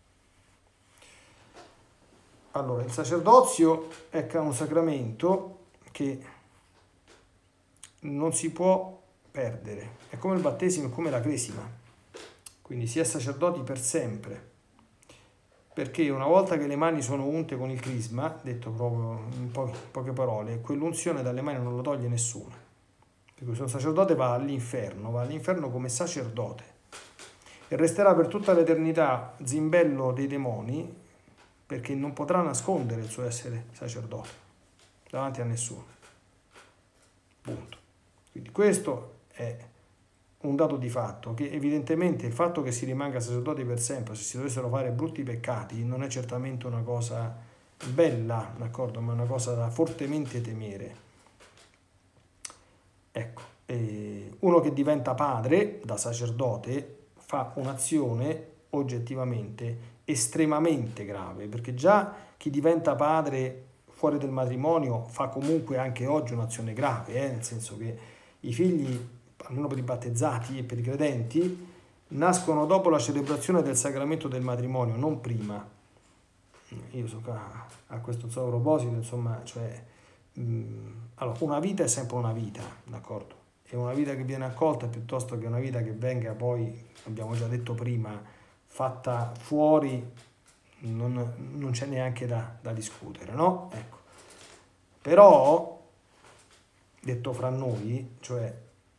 Allora, il sacerdozio è un sacramento che non si può perdere, è come il battesimo, è come la cresima, quindi si è sacerdoti per sempre, perché una volta che le mani sono unte con il crisma, detto proprio in po- poche parole, quell'unzione dalle mani non la toglie nessuno, perché se un sacerdote va all'inferno, va all'inferno come sacerdote e resterà per tutta l'eternità zimbello dei demoni, perché non potrà nascondere il suo essere sacerdote davanti a nessuno, punto. Quindi questo è un dato di fatto, che evidentemente il fatto che si rimanga sacerdoti per sempre, se si dovessero fare brutti peccati, non è certamente una cosa bella, d'accordo, ma è una cosa da fortemente temere. Ecco, eh, uno che diventa padre da sacerdote fa un'azione oggettivamente estremamente grave, perché già chi diventa padre fuori del matrimonio fa comunque anche oggi un'azione grave, eh, nel senso che i figli, almeno per i battezzati e per i credenti, nascono dopo la celebrazione del sacramento del matrimonio, non prima. Io so che a questo solo proposito, insomma, cioè, mh, allora, una vita è sempre una vita, d'accordo? È una vita che viene accolta piuttosto che una vita che venga poi, abbiamo già detto prima, fatta fuori, non, non c'è neanche da, da discutere, no? Ecco. Però, detto fra noi, cioè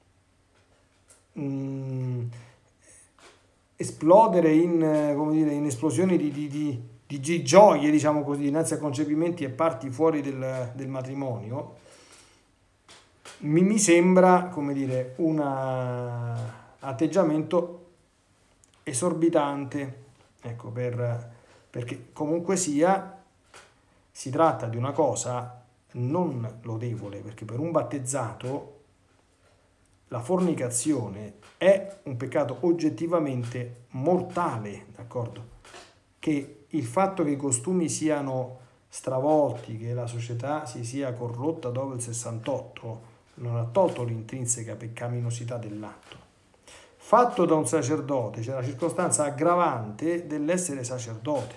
mh, esplodere in, come dire, in esplosioni di, di, di, di gioie, diciamo così, dinanzi a concepimenti e parti fuori del, del matrimonio, mi, mi sembra, come dire, un atteggiamento esorbitante, ecco, per, perché comunque sia, si tratta di una cosa non lodevole, perché per un battezzato la fornicazione è un peccato oggettivamente mortale, d'accordo? Che il fatto che i costumi siano stravolti, che la società si sia corrotta dopo il sessantotto, non ha tolto l'intrinseca peccaminosità dell'atto. Fatto da un sacerdote, c'è la circostanza aggravante dell'essere sacerdote,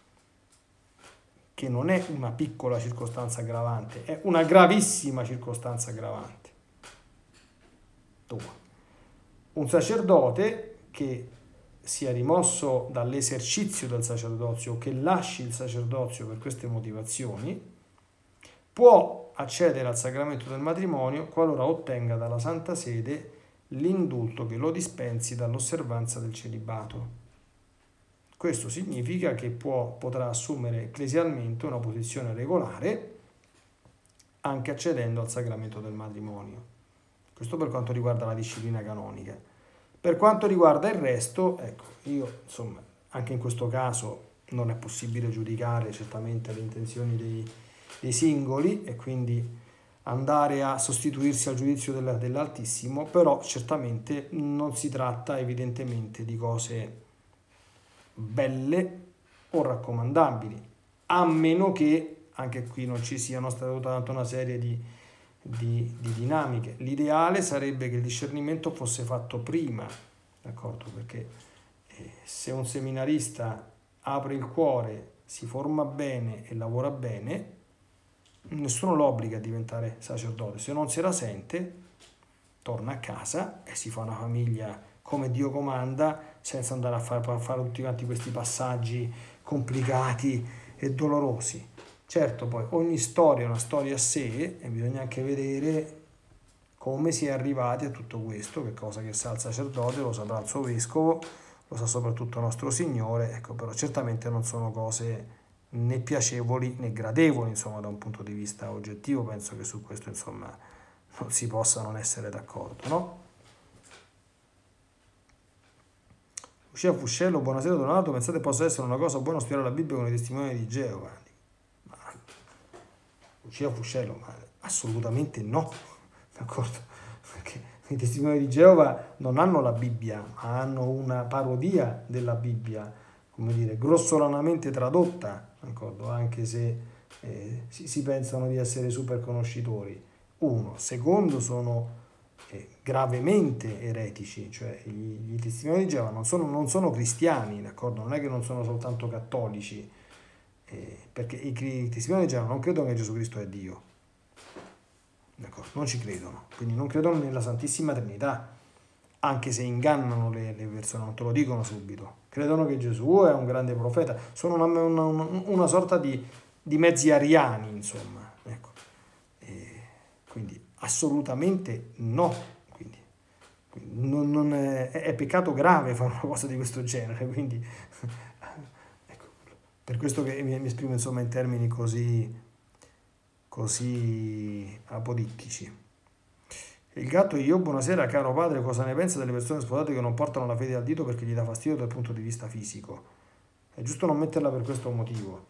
che non è una piccola circostanza aggravante, è una gravissima circostanza aggravante. Un sacerdote che sia rimosso dall'esercizio del sacerdozio o che lasci il sacerdozio per queste motivazioni può accedere al sacramento del matrimonio qualora ottenga dalla Santa Sede l'indulto che lo dispensi dall'osservanza del celibato. Questo significa che può, potrà assumere ecclesialmente una posizione regolare anche accedendo al sacramento del matrimonio. Questo per quanto riguarda la disciplina canonica. Per quanto riguarda il resto, ecco, io insomma, anche in questo caso non è possibile giudicare certamente le intenzioni dei, dei singoli e quindi andare a sostituirsi al giudizio del, dell'Altissimo, però certamente non si tratta evidentemente di cose belle o raccomandabili, a meno che anche qui non ci siano state tutta una serie di, di, di dinamiche. L'ideale sarebbe che il discernimento fosse fatto prima, d'accordo? Perché eh, se un seminarista apre il cuore, si forma bene e lavora bene, nessuno lo obbliga a diventare sacerdote. Se non se la sente, torna a casa e si fa una famiglia come Dio comanda, senza andare a fare, a fare tutti quanti questi passaggi complicati e dolorosi. Certo, poi ogni storia è una storia a sé e bisogna anche vedere come si è arrivati a tutto questo, che cosa che sa il sacerdote, lo saprà il suo vescovo, lo sa soprattutto il nostro Signore, ecco, però certamente non sono cose né piacevoli né gradevoli, insomma, da un punto di vista oggettivo. Penso che su questo, insomma, non si possa non essere d'accordo, no? Lucia Fuscello, buonasera Donato, pensate possa essere una cosa buona studiare la Bibbia con i testimoni di Geova? Ma, Lucia Fuscello, ma assolutamente no, d'accordo? Perché i testimoni di Geova non hanno la Bibbia, ma hanno una parodia della Bibbia, come dire, grossolanamente tradotta, d'accordo? Anche se eh, si, si pensano di essere super conoscitori. Uno. Secondo, sono eh, gravemente eretici, cioè i, i testimoni di Geova non sono, non sono cristiani, d'accordo? Non è che non sono soltanto cattolici, eh, perché i, i testimoni di Geova non credono che Gesù Cristo è Dio, d'accordo? Non ci credono, quindi non credono nella Santissima Trinità, anche se ingannano le, le persone, non te lo dicono subito. Credono che Gesù è un grande profeta, sono una, una, una sorta di, di mezzi ariani, insomma, ecco. E quindi assolutamente no, quindi, quindi non, non è, è peccato grave fare una cosa di questo genere, quindi ecco, per questo che mi, mi esprimo, insomma, in termini così, così apodittici. Il gatto io, buonasera caro padre, cosa ne pensa delle persone sposate che non portano la fede al dito perché gli dà fastidio dal punto di vista fisico? È giusto non metterla per questo motivo.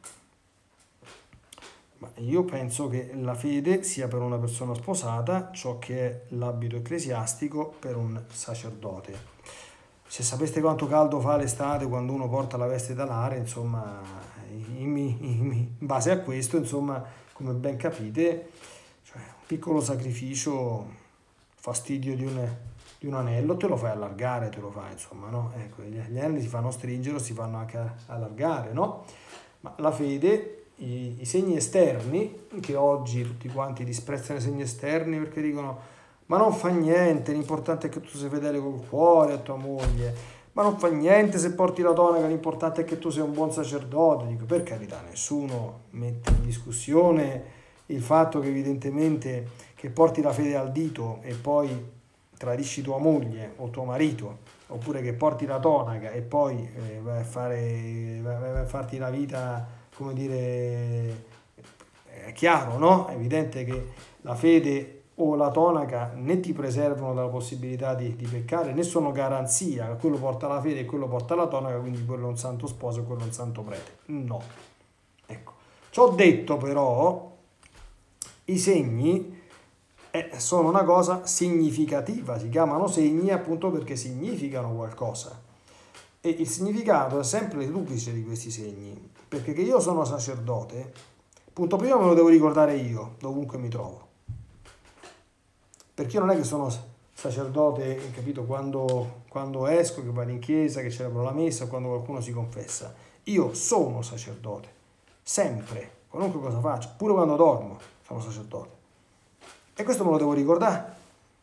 Ma io penso che la fede sia per una persona sposata ciò che è l'abito ecclesiastico per un sacerdote. Se sapeste quanto caldo fa l'estate quando uno porta la veste d'alare, insomma, in, in, in base a questo, insomma, come ben capite, cioè, un piccolo sacrificio, fastidio di un, di un anello, te lo fai allargare, te lo fai, insomma, no? Ecco, gli, gli anelli si fanno stringere o si fanno anche allargare, no? Ma la fede, i, i segni esterni, che oggi tutti quanti disprezzano i segni esterni perché dicono ma non fa niente, l'importante è che tu sei fedele col cuore a tua moglie, ma non fa niente se porti la tonaca, l'importante è che tu sei un buon sacerdote. Dico, per carità, nessuno mette in discussione il fatto che evidentemente che porti la fede al dito e poi tradisci tua moglie o tuo marito, oppure che porti la tonaca e poi eh, vai, a fare, vai a farti la vita, come dire, è chiaro, no? È evidente che la fede o la tonaca né ti preservano dalla possibilità di, di peccare, né sono garanzia, quello porta la fede e quello porta la tonaca, quindi quello è un santo sposo e quello è un santo prete. No. Ecco. Ciò detto, però, i segni eh, sono una cosa significativa, si chiamano segni appunto perché significano qualcosa. E il significato è sempre duplice di questi segni, perché che io sono sacerdote, punto primo me lo devo ricordare io, dovunque mi trovo. Perché io non è che sono sacerdote, capito, quando, quando esco, che vado in chiesa, che celebro la messa, quando qualcuno si confessa. Io sono sacerdote, sempre, qualunque cosa faccio, pure quando dormo sono sacerdote. E questo me lo devo ricordare,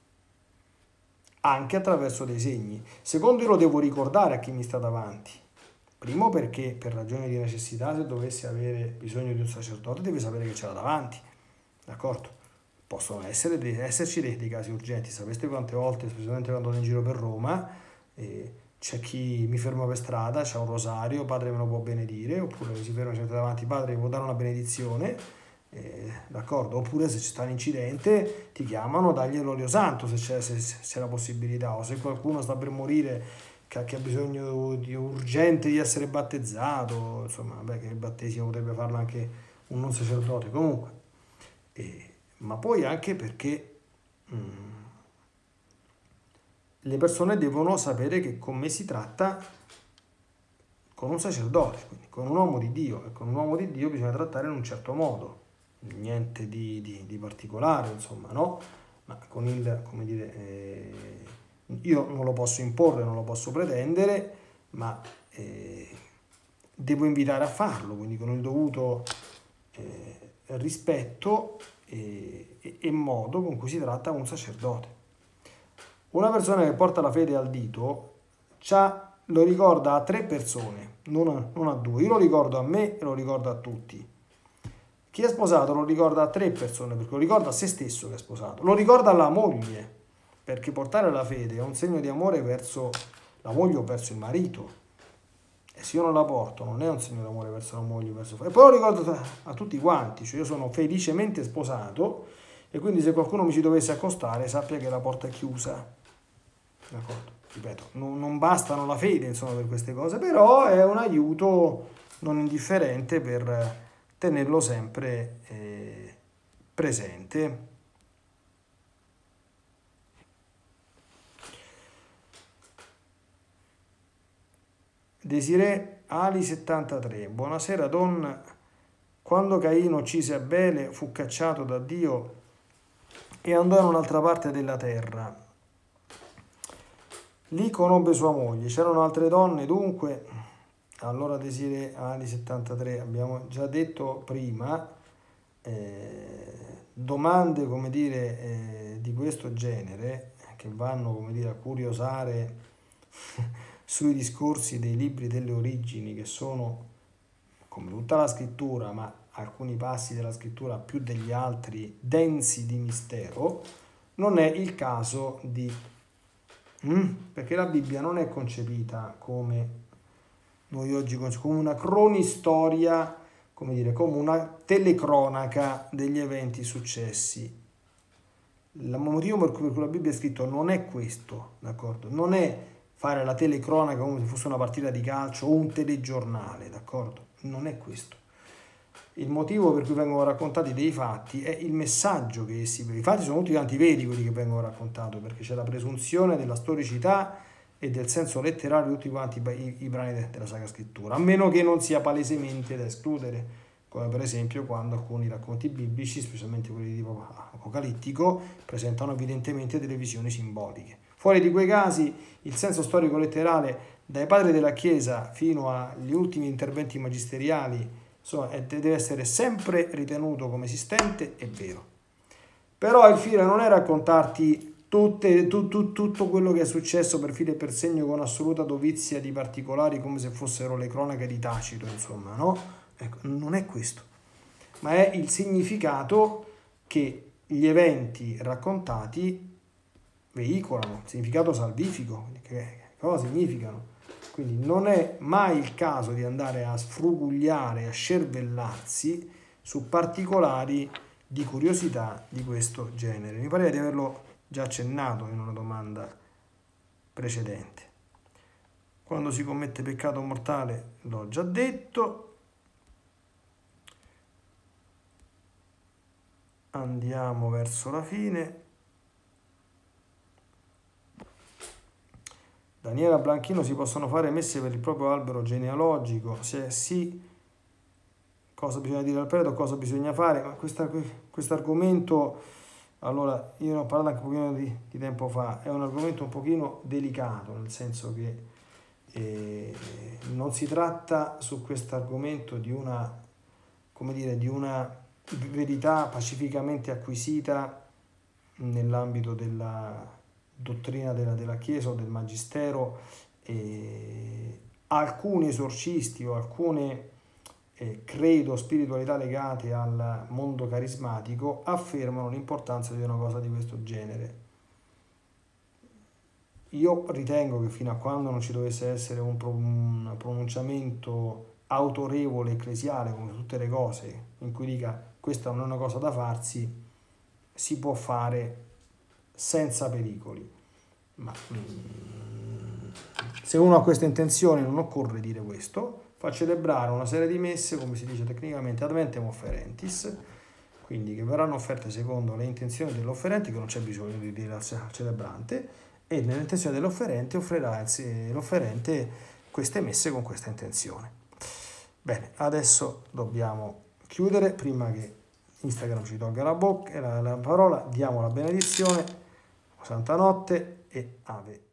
anche attraverso dei segni. Secondo, io lo devo ricordare a chi mi sta davanti. Primo perché, per ragioni di necessità, se dovessi avere bisogno di un sacerdote, deve sapere che ce l'ha davanti, d'accordo? Possono essere, esserci dei, dei casi urgenti. Sapete quante volte, specialmente quando vado in giro per Roma, eh, c'è chi mi ferma per strada, c'è un rosario, padre me lo può benedire, oppure si ferma sempre davanti, padre mi può dare una benedizione, eh, d'accordo? Oppure se c'è un incidente ti chiamano, dagli l'olio santo se c'è, se, se c'è la possibilità, o se qualcuno sta per morire che, che ha bisogno di, urgente di essere battezzato, insomma, beh, che il battesimo potrebbe farlo anche un non sacerdote, comunque. Eh, ma poi anche perché mm, le persone devono sapere che con me si tratta con un sacerdote, quindi con un uomo di Dio, e con un uomo di Dio bisogna trattare in un certo modo, niente di, di, di particolare, insomma, no? Ma con il, come dire, eh, io non lo posso imporre, non lo posso pretendere, ma eh, devo invitare a farlo, quindi con il dovuto eh, rispetto e, e, e modo con cui si tratta un sacerdote. Una persona che porta la fede al dito c'ha, lo ricorda a tre persone, non a, non a due. Io lo ricordo a me e lo ricordo a tutti. Chi è sposato lo ricorda a tre persone, perché lo ricorda a se stesso che è sposato. Lo ricorda alla moglie, perché portare la fede è un segno di amore verso la moglie o verso il marito. E se io non la porto, non è un segno di amore verso la moglie o verso il marito. E poi lo ricordo a tutti quanti, cioè io sono felicemente sposato e quindi se qualcuno mi ci dovesse accostare sappia che la porta è chiusa. D'accordo? Ripeto, non, non bastano la fede, insomma, per queste cose, però è un aiuto non indifferente per tenerlo sempre eh, presente. Desiree Ali settantatré, buonasera donna, quando Caino uccise Abele fu cacciato da Dio e andò in un'altra parte della terra. Lì conobbe sua moglie, c'erano altre donne, dunque, allora Desiree Ali settantatré, abbiamo già detto prima, eh, domande, come dire, eh, di questo genere, che vanno, come dire, a curiosare sui discorsi dei libri delle origini, che sono, come tutta la scrittura, ma alcuni passi della scrittura più degli altri, densi di mistero, non è il caso di... Mm? Perché la Bibbia non è concepita come noi oggi, come una cronistoria, come dire, come una telecronaca degli eventi successi. Il motivo per cui la Bibbia è scritto non è questo, d'accordo? Non è fare la telecronaca come se fosse una partita di calcio o un telegiornale, d'accordo? Non è questo. Il motivo per cui vengono raccontati dei fatti è il messaggio che essi... I fatti sono tutti quanti veri quelli che vengono raccontati, perché c'è la presunzione della storicità e del senso letterario di tutti quanti i, i brani della Sacra Scrittura, a meno che non sia palesemente da escludere, come per esempio quando alcuni racconti biblici, specialmente quelli di tipo apocalittico, presentano evidentemente delle visioni simboliche. Fuori di quei casi, il senso storico-letterale, dai padri della Chiesa fino agli ultimi interventi magisteriali, insomma, deve essere sempre ritenuto come esistente e vero. Però il fine non è raccontarti tutte, tu, tu, tutto quello che è successo per filo e per segno con assoluta dovizia di particolari, come se fossero le cronache di Tacito, insomma, no? Ecco, non è questo, ma è il significato che gli eventi raccontati veicolano, il significato salvifico, che cosa significano. Quindi non è mai il caso di andare a sfrugugliare, a scervellarsi su particolari di curiosità di questo genere. Mi pare di averlo già accennato in una domanda precedente. Quando si commette peccato mortale, l'ho già detto. Andiamo verso la fine. Daniela Blanchino, si possono fare messe per il proprio albero genealogico? Se sì, cosa bisogna dire al prete o cosa bisogna fare? Ma questo argomento, allora, io ne ho parlato anche un pochino di, di tempo fa, è un argomento un pochino delicato, nel senso che eh, non si tratta su questo argomento di una, come dire, di una verità pacificamente acquisita nell'ambito della dottrina della, della Chiesa o del Magistero. Eh, alcuni esorcisti o alcune eh, credo spiritualità legate al mondo carismatico affermano l'importanza di una cosa di questo genere. Io ritengo che fino a quando non ci dovesse essere un, pro, un pronunciamento autorevole ecclesiale, come tutte le cose, in cui dica questa non è una cosa da farsi, si può fare senza pericoli. Ma mm, se uno ha queste intenzioni non occorre dire questo, fa celebrare una serie di messe, come si dice tecnicamente, ad mentem offerentis, quindi che verranno offerte secondo le intenzioni dell'offerente, che non c'è bisogno di dire al celebrante, e nell'intenzione dell'offerente offrirà l'offerente queste messe con questa intenzione. Bene, adesso dobbiamo chiudere prima che Instagram ci tolga la bocca, la, la parola. Diamo la benedizione, Santa Notte e Ave.